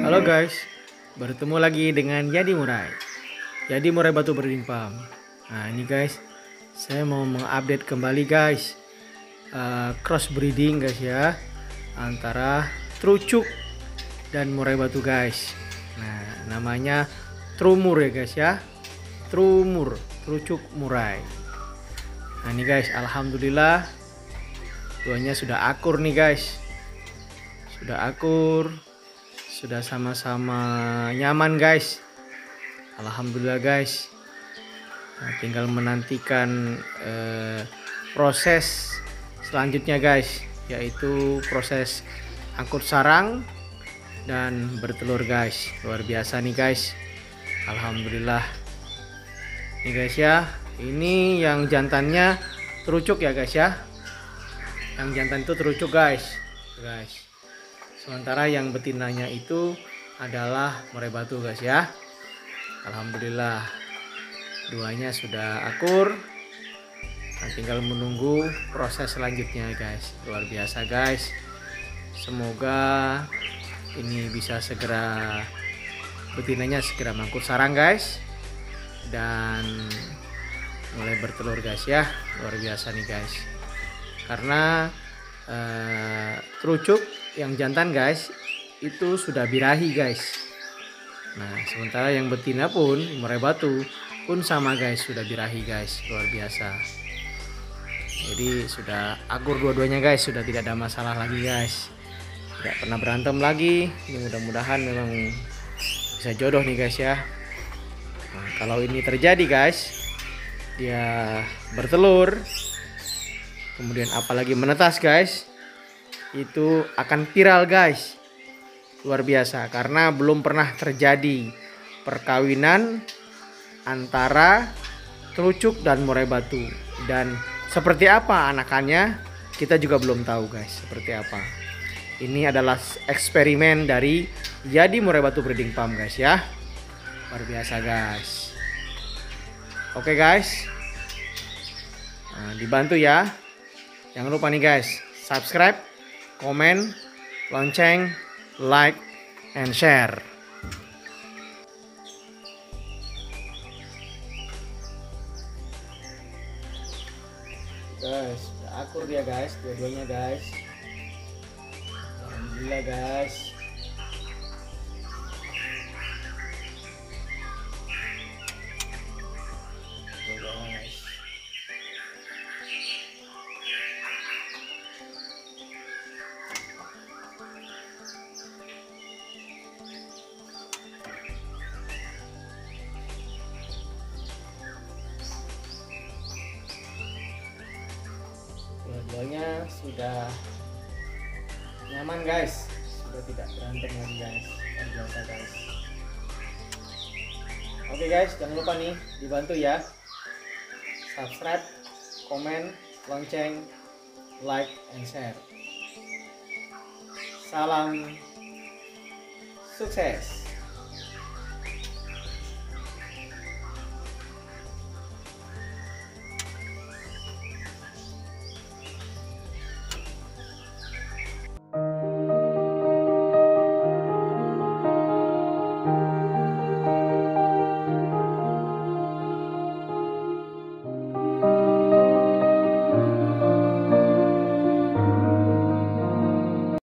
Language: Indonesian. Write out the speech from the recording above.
Halo guys, bertemu lagi dengan Yadi Murai. Yadi Murai Batu Breeding Farm. Nah ini guys, saya mau mengupdate kembali guys, cross breeding guys ya, antara Trucuk dan Murai Batu guys. Nah namanya Trumur ya guys ya, Trumur, Trucuk Murai. Nah ini guys, alhamdulillah duanya sudah akur nih guys, sudah akur. Sudah sama-sama nyaman guys, alhamdulillah guys. Nah, tinggal menantikan proses selanjutnya guys, yaitu proses angkut sarang dan bertelur guys. Luar biasa nih guys, alhamdulillah. Nih guys ya, ini yang jantannya Trucuk ya guys ya, yang jantan itu Trucuk guys. Sementara yang betinanya itu adalah Murai Batu guys ya. Alhamdulillah duanya sudah akur. Nah, tinggal menunggu proses selanjutnya guys. Luar biasa guys. Semoga ini bisa segera, betinanya segera mangkut sarang guys, dan mulai bertelur guys ya. Luar biasa nih guys. Karena Trucuk yang jantan guys itu sudah birahi guys. Nah sementara yang betina pun Murai Batu pun sama guys, sudah birahi guys. Luar biasa. Jadi sudah akur dua-duanya guys, sudah tidak ada masalah lagi guys, tidak pernah berantem lagi. Ini mudah-mudahan memang bisa jodoh nih guys ya. Nah, kalau ini terjadi guys, dia bertelur kemudian apalagi menetas guys, itu akan viral guys. Luar biasa, karena belum pernah terjadi perkawinan antara Trucuk dan Murai Batu. Dan seperti apa anakannya kita juga belum tahu guys, seperti apa. Ini adalah eksperimen dari Yadi Murai Batu Breeding Farm guys ya. Luar biasa guys. Oke guys, nah, dibantu ya. Jangan lupa nih guys, subscribe, komen, lonceng, like, and share. Guys, udah akur dia guys, dua-duanya guys. Alhamdulillah guys. Dua-duanya sudah nyaman guys, sudah tidak berantem lagi guys. Luar biasa guys. Oke guys, jangan lupa nih dibantu ya, subscribe, komen, lonceng, like, and share. Salam sukses.